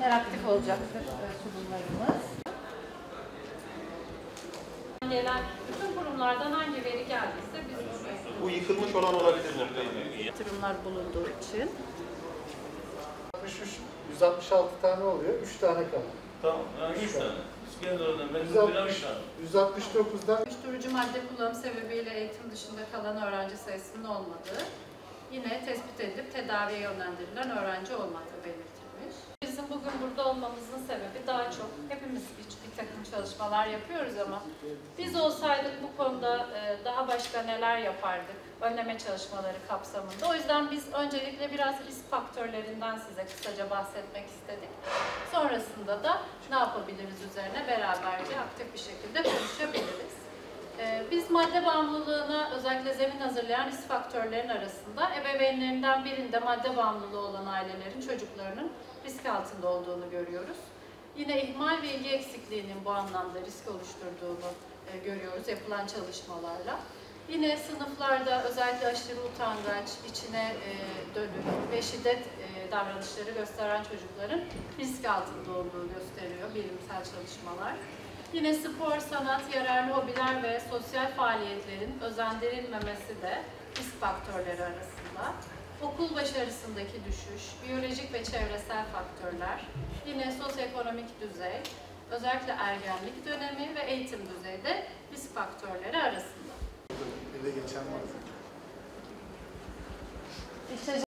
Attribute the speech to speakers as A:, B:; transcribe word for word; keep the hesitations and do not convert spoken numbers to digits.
A: interaktif olacaktır sunumlarımız.
B: Gelen bütün kurumlardan hangi veri geldiyse biz
C: bu yıkılmış olan olabilir muhtemelen.
A: Yatırımlar bulunduğu için.
D: yüz altmış altı tane oluyor, üç tane kaldı.
E: Tamam, yani üç tane. İskenderun'dan ben üç tane.
D: yüz altmış dokuzdan
A: Uyuşturucu madde kullanım sebebiyle eğitim dışında kalan öğrenci sayısının olmadığı, yine tespit edilip tedaviye yönlendirilen öğrenci olmadığı belirtilmiş.
B: Bizim bugün burada olmamızın sebebi daha çok hepimiz bir, bir takım çalışmalar yapıyoruz ama biz olsaydık bu konuda daha başka neler yapardık önleme çalışmaları kapsamında. O yüzden biz öncelikle biraz risk faktörlerinden size kısaca bahsetmek istedik. Sonrasında da ne yapabiliriz üzerine beraberce aktif bir şekilde konuşabiliriz. Biz madde bağımlılığına özellikle zemin hazırlayan risk faktörlerin arasında ebeveynlerinden birinde madde bağımlılığı olan ailelerin çocuklarının risk altında olduğunu görüyoruz. Yine ihmal ve ilgi eksikliğinin bu anlamda risk oluşturduğunu görüyoruz yapılan çalışmalarla. Yine sınıflarda özellikle aşırı utangaç, içine dönük ve şiddet davranışları gösteren çocukların risk altında olduğu gösteriyor bilimsel çalışmalar. Yine spor, sanat, yararlı hobiler ve sosyal faaliyetlerin özendirilmemesi de risk faktörleri arasında. Okul başarısındaki düşüş, biyolojik ve çevresel faktörler, yine sosyoekonomik düzey, özellikle ergenlik dönemi ve eğitim düzeyi de risk faktörleri arasında.
D: ele geçen var.
A: İşte